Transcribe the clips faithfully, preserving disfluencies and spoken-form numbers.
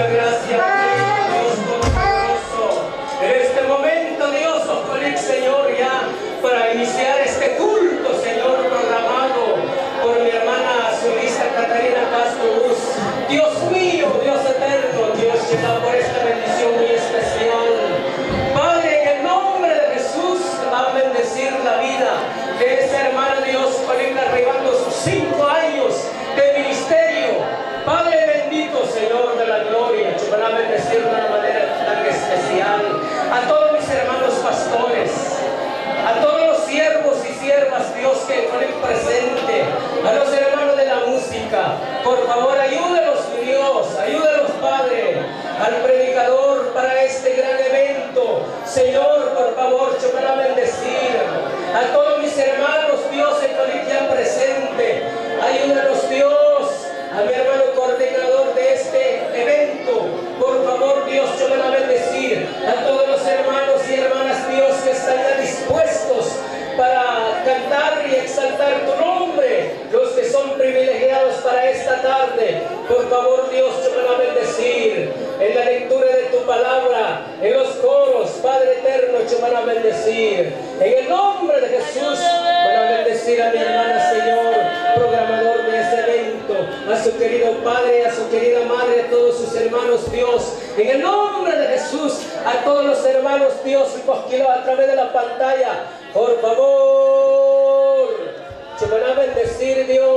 gracias, Dios Todopoderoso. En este momento, Dios, Ojolik, Señor, ya para iniciar este culto, Señor, programado por mi hermana solista Catarina Castro Luz. Dios mío, Dios eterno, Dios, llega por esta bendición muy especial. Padre, en el nombre de Jesús, va a bendecir la vida de esta hermana, Dios, Ojolik, arribando sus cinco años de ministerio. Padre bendito, Señor de la gloria, te van a bendecir de una manera tan especial a todos mis hermanos pastores, a todos los siervos y siervas, Dios, que ponen presente, a los hermanos de la música. Por favor, ayúdenos, Dios, ayúdenos, Padre, al predicador para este gran evento. Señor, por favor, te van a bendecir a todos mis hermanos, Dios, en colegio presente. Ayúdanos, Dios, a mi hermano coordinador de este evento. Por favor, Dios, te van a bendecir a todos los hermanos y hermanas, Dios, que están ya dispuestos para cantar y exaltar tu nombre, los que son privilegiados para esta tarde. Por favor, Dios, te van a bendecir en la lectura de tu palabra, en los coros, Padre eterno, te van a bendecir. En el nombre de Jesús, van a bendecir a mi hermana, Señor, programador de este evento, a su querido Padre, a su querida Madre, a todos sus hermanos, Dios. En el nombre de Jesús, a todos los hermanos, Dios, a través de la pantalla, por favor, te van a bendecir, Dios,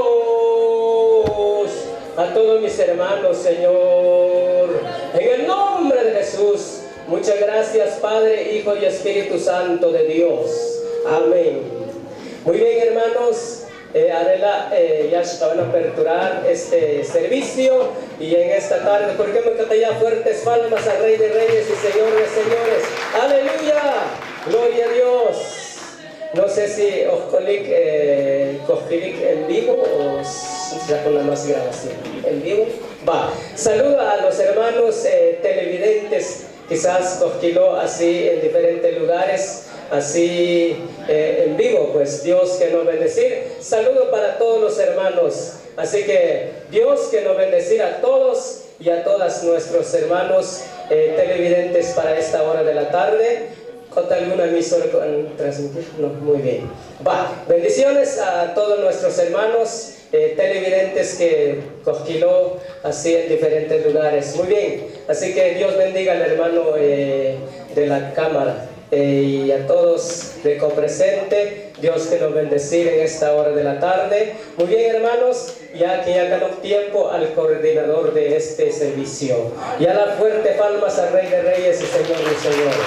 a todos mis hermanos, Señor. En el nombre de Jesús, muchas gracias, Padre, Hijo y Espíritu Santo de Dios. Amén. Muy bien, hermanos. Eh, Arela, eh, ya se van a aperturar este servicio, y en esta tarde, ¿por qué me canta ya fuertes palmas al Rey de Reyes y Señor de Señores? ¡Aleluya! ¡Gloria a Dios! No sé si Ojolik, eh, Cojilik en vivo o ya con la más grabación. ¿En vivo? Va. Saluda a los hermanos eh, televidentes, quizás Cojquiló así en diferentes lugares, así eh, en vivo, pues Dios que nos bendecir. Saludo para todos los hermanos, así que Dios que nos bendecir a todos y a todas nuestros hermanos eh, televidentes para esta hora de la tarde. ¿Con alguna emisora con transmitir? No, muy bien. Va, bendiciones a todos nuestros hermanos eh, televidentes que Cojquiló así en diferentes lugares. Muy bien, así que Dios bendiga al hermano eh, de la cámara. Eh, y a todos de copresente, Dios que nos bendecir en esta hora de la tarde. Muy bien, hermanos, ya que ya ganó tiempo al coordinador de este servicio. Y a las fuertes palmas al Rey de Reyes y Señor de Señores.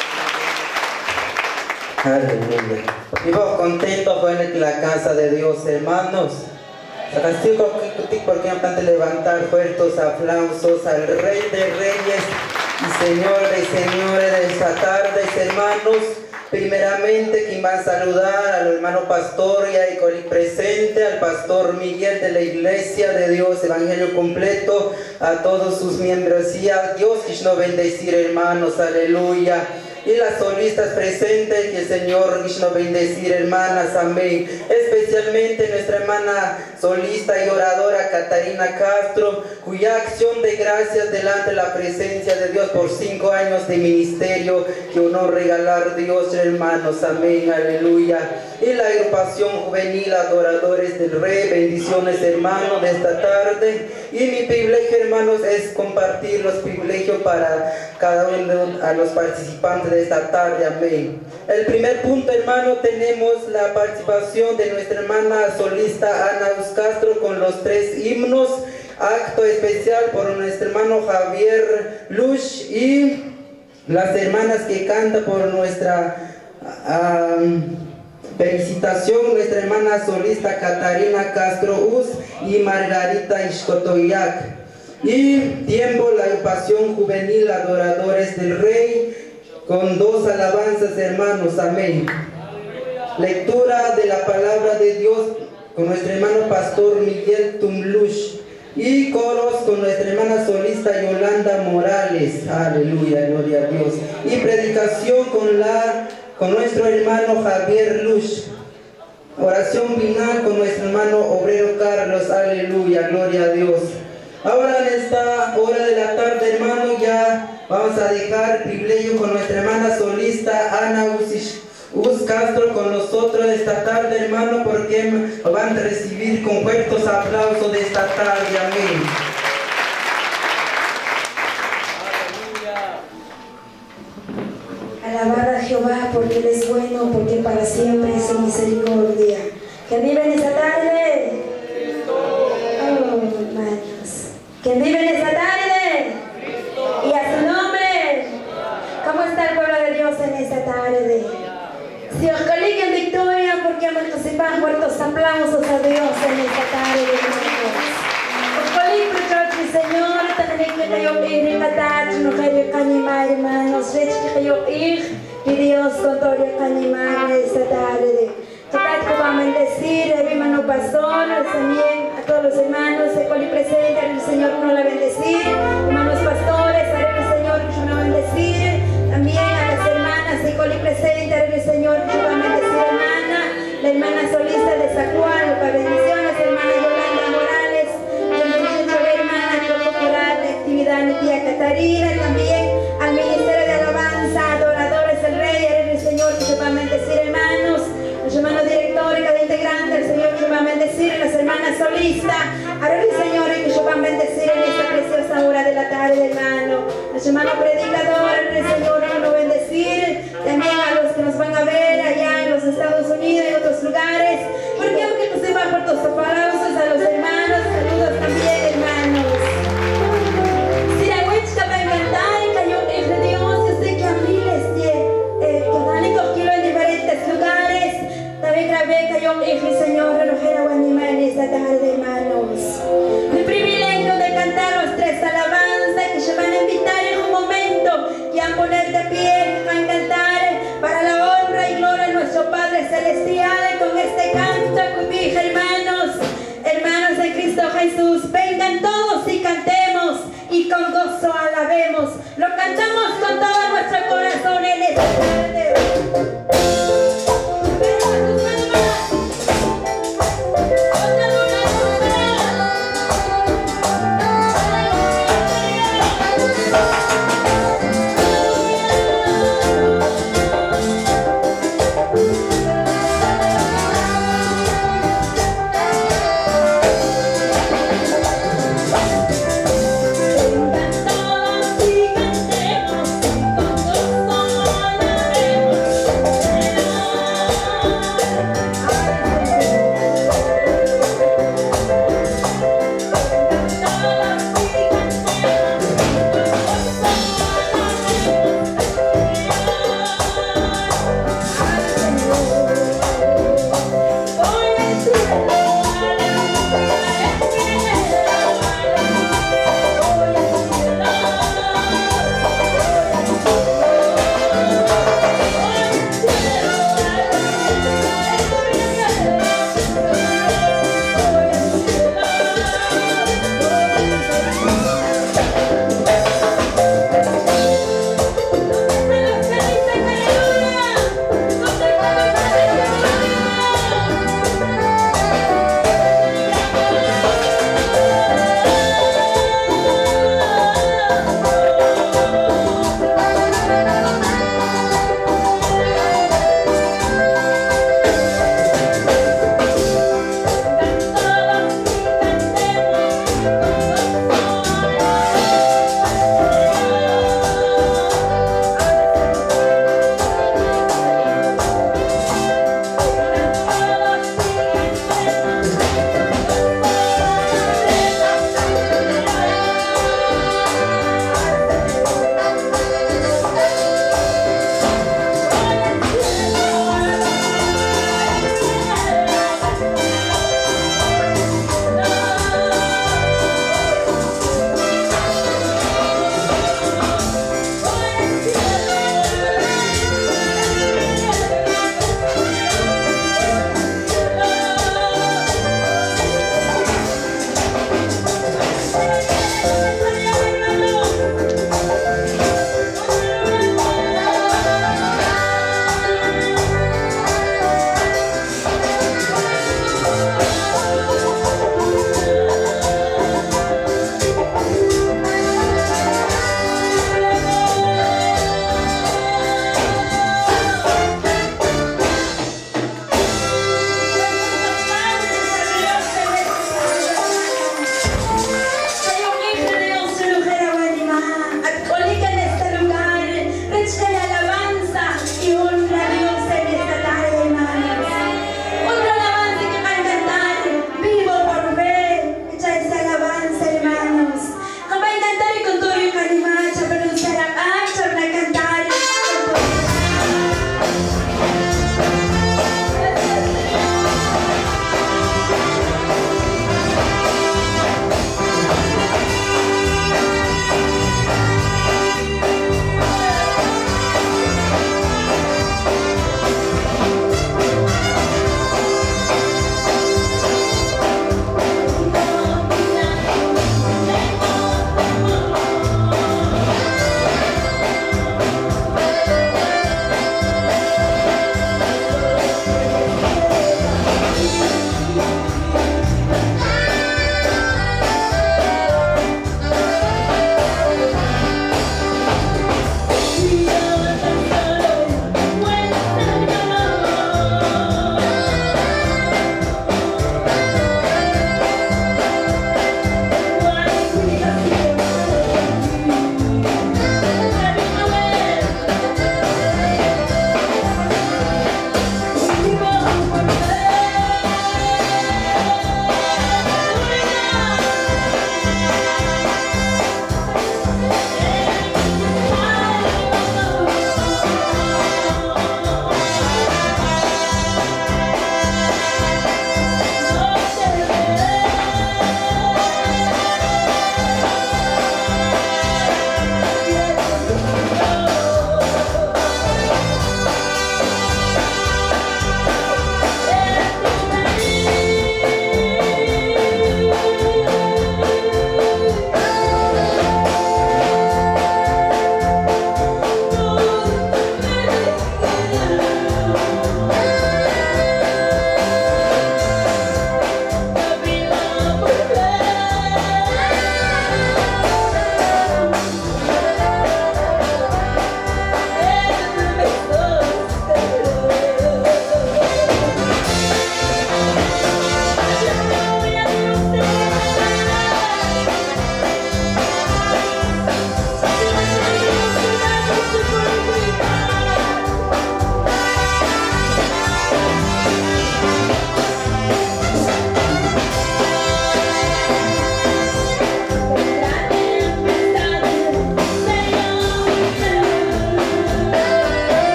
Aleluya. Vivo contento con la casa de Dios, hermanos. Porque me levantar fuertes aplausos al Rey de Reyes y Señor de Señores de esta tarde, hermanos. Primeramente, quien va a saludar al hermano pastor y al presente, al pastor Miguel de la Iglesia de Dios Evangelio Completo, a todos sus miembros y a Dios que nos bendecir, hermanos. Aleluya. Y las solistas presentes, que el Señor nos bendecir, hermanas, amén. Especialmente nuestra hermana solista y oradora Catarina Castro, cuya acción de gracias delante de la presencia de Dios por cinco años de ministerio que honor regalar Dios, hermanos, amén, aleluya. Y la agrupación juvenil Adoradores del Rey, bendiciones, hermanos, de esta tarde. Y mi privilegio, hermanos, es compartir los privilegios para cada uno de los participantes de esta tarde, amén. El primer punto, hermano, tenemos la participación de nuestra hermana solista Ana Castro con los tres himnos, acto especial por nuestro hermano Javier Luz y las hermanas que cantan por nuestra um, felicitación, nuestra hermana solista Catarina Castro Uz y Margarita Ixcotoyac. Y tiempo la agrupación juvenil Adoradores del Rey con dos alabanzas, hermanos, amén. Lectura de la palabra de Dios con nuestro hermano pastor Miguel Tumlush y coros con nuestra hermana solista Yolanda Morales, aleluya, gloria a Dios. Y predicación con, la, con nuestro hermano Javier Luz. Oración final con nuestro hermano obrero Carlos, aleluya, gloria a Dios. Ahora en esta hora de la tarde, hermanos, ya vamos a dejar el privilegio con nuestra hermana solista Ana Usish. Us Castro con nosotros esta tarde, hermano, porque van a recibir con fuertes aplausos de esta tarde. Amén. Alabad a Jehová porque Él es bueno, porque para siempre es su misericordia. ¿Quién vive en esta tarde? Oh, hermanos. ¿Quién vive en esta tarde? Y a su nombre. ¿Cómo está el pueblo de Dios en esta tarde? Si os calique en victoria, porque hemos recibido fuertes aplausos a Dios en esta tarde, hermanos. Os calique, Señor, también que yo ir en la tarde, no quiero canimar, hermanos. Que yo ir, y Dios con todo el canimar en esta tarde. Total que va a bendecir a mi hermano pastor, también a todos los hermanos de Coli presente, el Señor nos la bendecir, hermanos pastores, a el Señor que nos va a bendecir, también a las hermanas de Coli presente, el Señor que va a bendecir, hermana, la hermana solista de Zacualpa, bendiciones, hermana Yolanda Morales, bienvenida a hermana corporal de actividad de tía Catarina, también al ministerio de alabanza, adoradores del Rey, el Señor que va a bendecir, hermanos. Los hermanos directores, cada integrante, el Señor que va a bendecir, las hermanas solistas, ahora el Señor que yo va a bendecir en esta preciosa hora de la tarde, hermano. Los hermanos predicadores, el Señor que nos va a bendecir, también a los que nos van a ver allá en los Estados Unidos y en otros lugares. Porque aunque nos sepan por tus aplausos a los hermanos, saludos también, hermanos. Si la huecha va a inventar, cayó el de Dios, yo sé que a miles de eh, que van y cogido en diferentes lugares. También grabé que yo dije, Señor, relojera Guanima en esta tarde, hermanos. Mi privilegio de cantar los tres alabanzas que se van a invitar en un momento y a poner de pie, van a cantar para la honra y gloria de nuestro Padre Celestial con este canto que dije, hermanos, hermanos de Cristo Jesús, vengan todos y cantemos y con gozo alabemos. Lo cantamos con todo nuestro corazón en esta tarde. Vengan todos y cantemos, con gozo alabemos.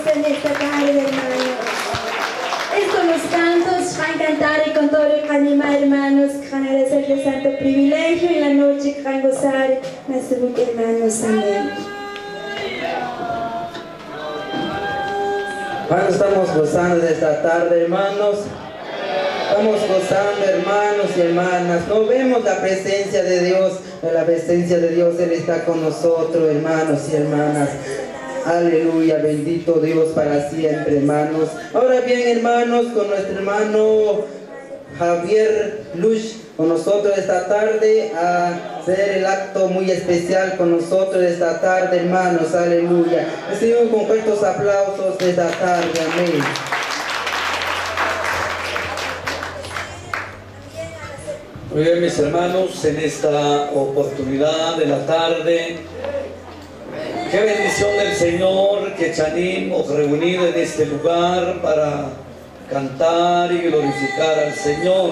en esta tarde, hermanos. Estos los cantos van a cantar y con todo el ánima, hermanos, que van a agradecer el santo privilegio y la noche que van a gozar nuestros hermanos. Amén. Bueno, estamos gozando de esta tarde, hermanos. Estamos gozando, hermanos y hermanas. No vemos la presencia de Dios. La presencia de Dios, Él está con nosotros, hermanos y hermanas. Aleluya, bendito Dios para siempre, hermanos. Ahora bien, hermanos, con nuestro hermano Javier Luz, con nosotros esta tarde, a hacer el acto muy especial con nosotros esta tarde, hermanos. Aleluya. Recibimos con fuertes aplausos de esta tarde. Amén. Muy bien, mis hermanos, en esta oportunidad de la tarde, qué bendición del Señor que Chanim os reunido en este lugar para cantar y glorificar al Señor.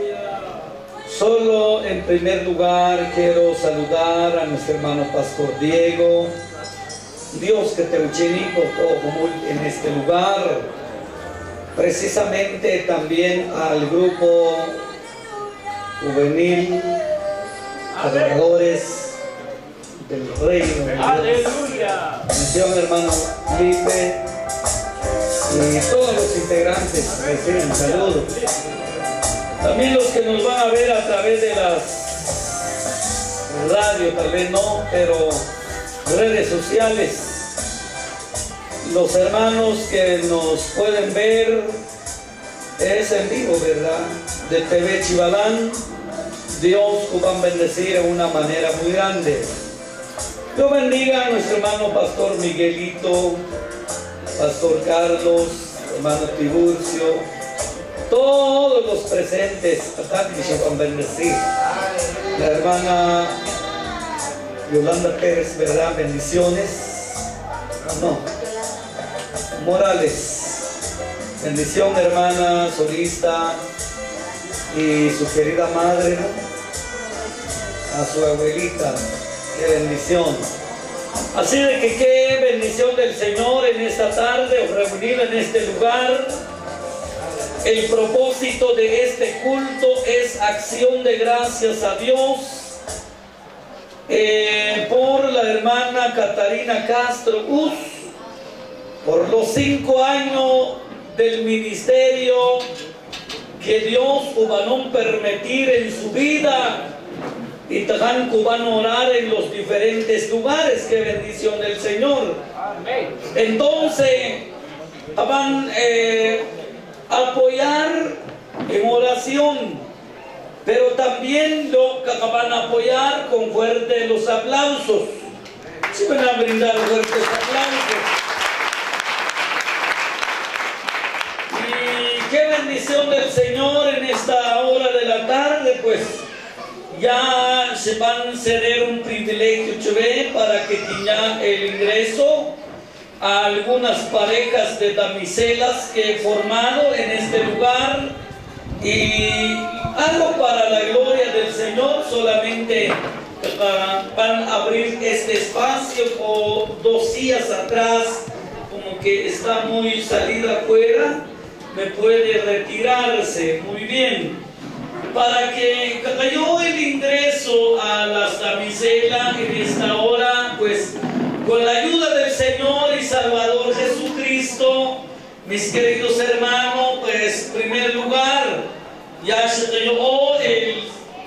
Solo en primer lugar quiero saludar a nuestro hermano Pastor Diego. Dios que te uchenico en este lugar, precisamente también al grupo juvenil, adoradores del reino de Dios. Aleluya. Bendición, hermano Felipe, y todos los integrantes reciben saludos. También los que nos van a ver a través de las radio, tal vez no, pero redes sociales. Los hermanos que nos pueden ver es en vivo, ¿verdad? De T V Chivalán. Dios os va a bendecir de una manera muy grande. Dios bendiga a nuestro hermano Pastor Miguelito, Pastor Carlos, hermano Tiburcio, todos los presentes, hasta que se van a bendecir. La hermana Yolanda Pérez, ¿verdad? Bendiciones. No. Morales. Bendición, hermana solista y su querida madre, ¿no? A su abuelita, qué bendición. Así de que qué bendición del Señor en esta tarde, os reunido en este lugar. El propósito de este culto es acción de gracias a Dios eh, por la hermana Catarina Castro Uz, por los cinco años del ministerio que Dios va a permitir en su vida, y también van a orar en los diferentes lugares. Qué bendición del Señor. Entonces van eh, a apoyar en oración, pero también lo van a apoyar con fuertes los aplausos. Si van a brindar fuertes aplausos. Qué bendición del Señor en esta hora de la tarde, pues ya se van a ceder un privilegio chévere para que tenga el ingreso a algunas parejas de damiselas que he formado en este lugar, y algo para la gloria del Señor. Solamente uh, van a abrir este espacio o dos días atrás, como que está muy salida afuera, me puede retirarse. Muy bien, para que cayó el ingreso a las damiselas en esta hora, pues con la ayuda del Señor y Salvador Jesucristo, mis queridos hermanos, pues en primer lugar ya se cayó el,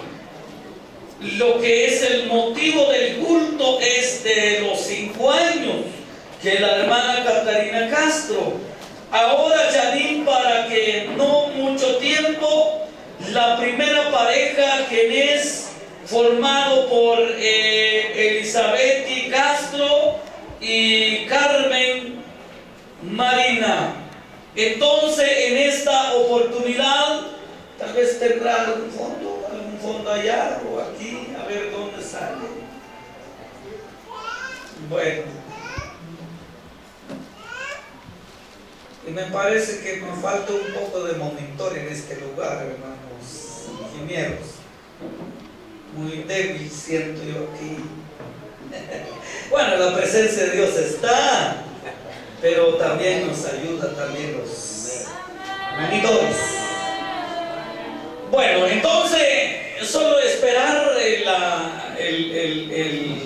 lo que es el motivo del culto, es de los cinco años que la hermana Catarina Castro. Ahora, Janine, para que no mucho tiempo, la primera pareja que es formado por eh, Elizabeth Castro y Carmen Marina. Entonces, en esta oportunidad, tal vez tendrá algún fondo, algún fondo allá o aquí, a ver dónde sale. Bueno. Y me parece que me falta un poco de monitor en este lugar, hermanos ingenieros. Muy débil siento yo aquí. Bueno, la presencia de Dios está. pero también nos ayuda también los monitores. Bueno, entonces solo esperar la, el, el, el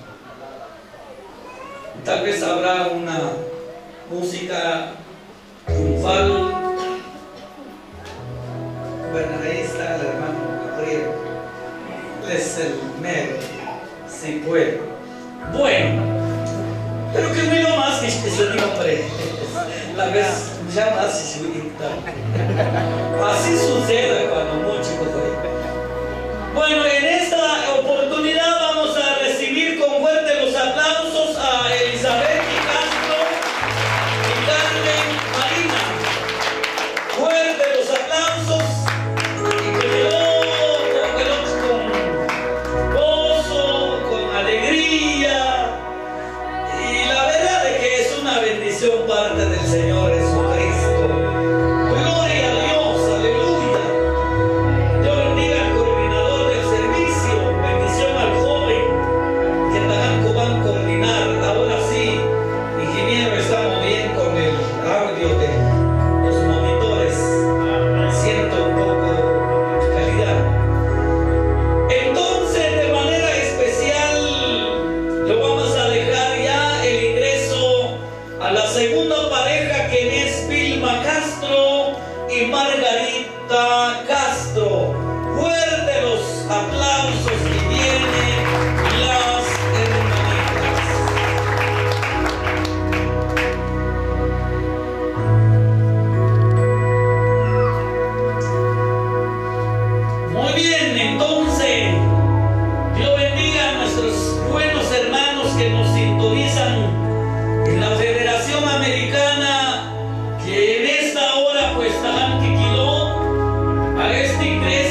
tal vez habrá una música triunfal. Bueno, ahí está el hermano Gabriel, él es el mero, si puede. Bueno, pero que me lo más que se diga, hombre, la vez ya más si se así sucede cuando mucho. Bueno, en esta oportunidad vamos a recibir con fuerte los aplausos a Elizabeth Castro y Carmen Marina. Fuerte los aplausos y que con, con gozo, con alegría. Y la verdad es que es una bendición parte del Señor Jesucristo. Gloria a Dios, aleluya. Dios bendiga al coordinador del servicio, bendición al joven que también van a coordinar. Ahora sí, ingeniero, estamos bien con el audio de los monitores. Siento un poco de calidad. Entonces, de manera especial, lo vamos a dejar ya el ingreso a la segunda pareja, que es Vilma Castro y Margarita Castro. Fuerte los aplausos y vienen las hermanitas. Muy bien, entonces, Dios bendiga a nuestros buenos hermanos que nos sintonizan en la Federación Americana, que en esta hora pues están que quiló a este ingreso.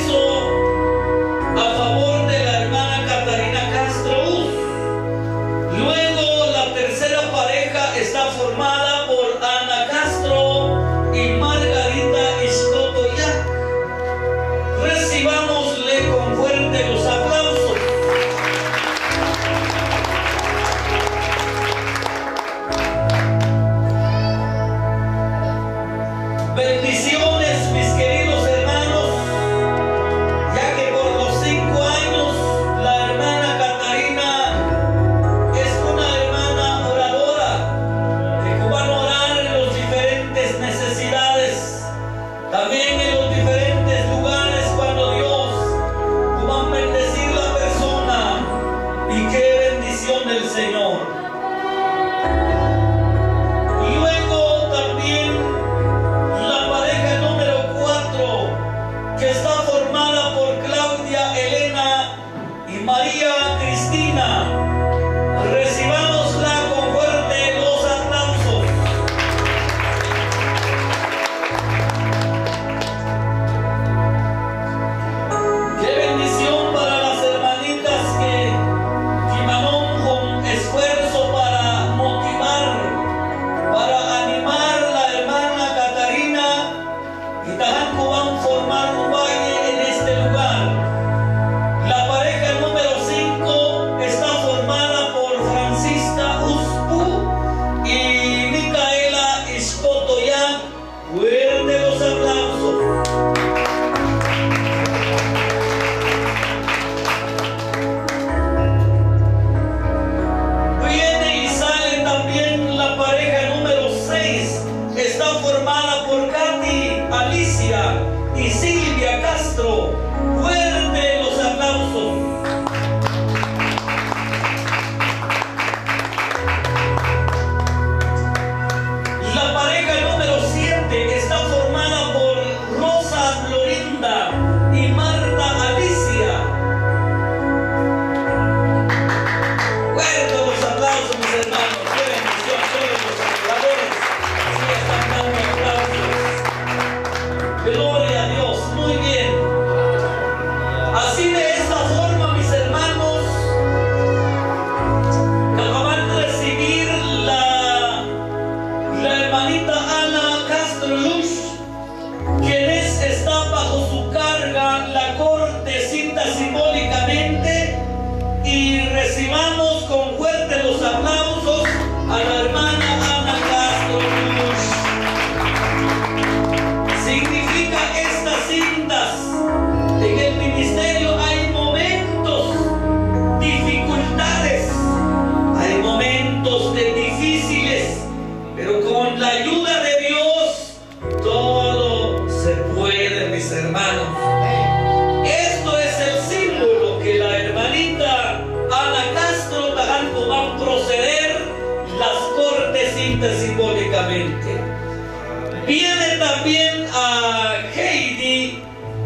pero con la ayuda de Dios todo se puede, mis hermanos. Esto es el símbolo que la hermanita Ana Castro Tajanco va a proceder las cortes intersimbólicamente. Viene también a Heidi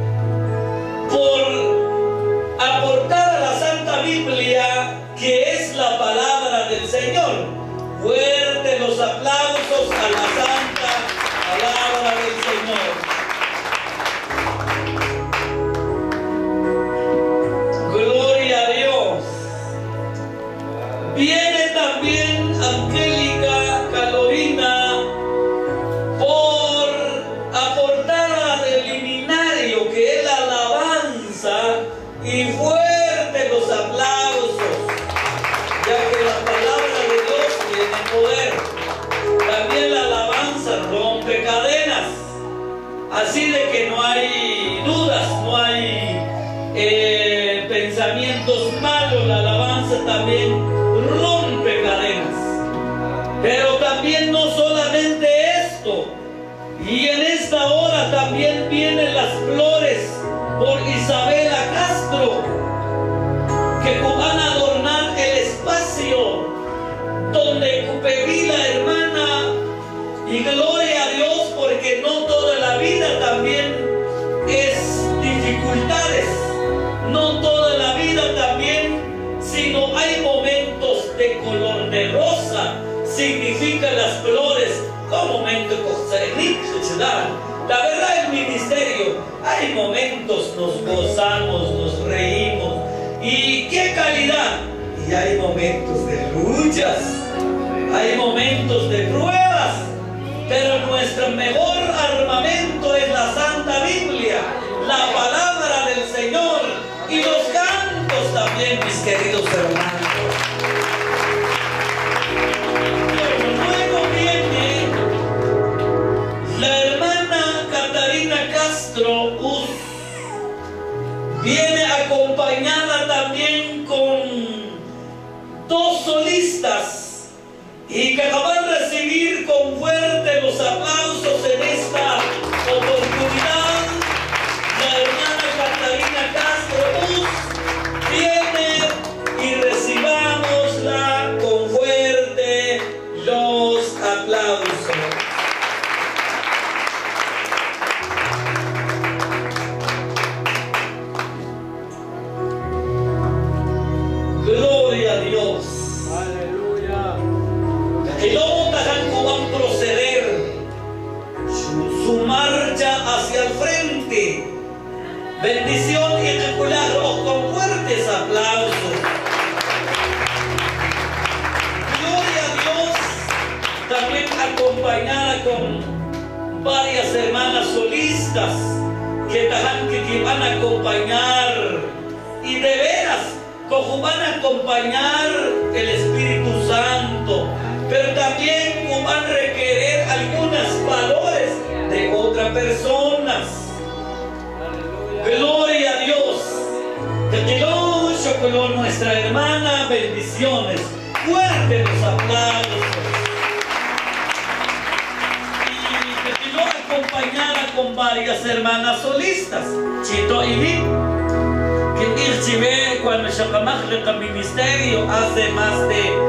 por aportar a la Santa Biblia, que es la palabra del Señor. Fuerte los aplausos a la Santa Palabra del Señor. Gloria a Dios. Viene también Angélica Carolina por aportar al liminario, que es la alabanza, y fuerte los aplausos, ya que la palabra de Dios tiene poder. También la alabanza rompe cadenas, así de que no hay dudas, no hay eh, pensamientos malos. La alabanza también rompe cadenas. Pero también no solamente esto, y en esta hora también vienen las flores por Isabela Castro, que van a adornar el espacio donde pedí la hermana. Y gloria a Dios, porque no toda la vida también es dificultades, no toda la vida también, sino hay momentos de color de rosa. Significa las flores como momento de la verdad. El ministerio, hay momentos nos gozamos, nos reímos, y qué calidad. Y hay momentos de luchas, hay momentos de pruebas, pero nuestro mejor armamento es la Santa Biblia, la palabra del Señor, y los cantos también, mis queridos hermanos. Luego viene la hermana Catarina Castro Uz, viene acompañada también con dos solistas, y que van a recibir con fuerte los aplausos en esta oportunidad. La hermana Catarina Castro Uz viene, y recibámosla con fuerte los aplausos. Gloria a Dios. Aleluya. El lobo Tajanco va a proceder su, su marcha hacia el frente. Bendición y recularlos con fuertes aplausos. Gloria a Dios. También acompañada con varias hermanas solistas que, tajanque, que van a acompañar, y de veras como van a acompañar el Espíritu Santo, pero también como van a requerir algunos valores de otras personas. Gloria a Dios. Te quiero con nuestra hermana, bendiciones. Fuerte los aplausos. Y te quiero acompañada con varias hermanas solistas. Chito y Vic, que irchive cuando Shakamach le ministerio hace más de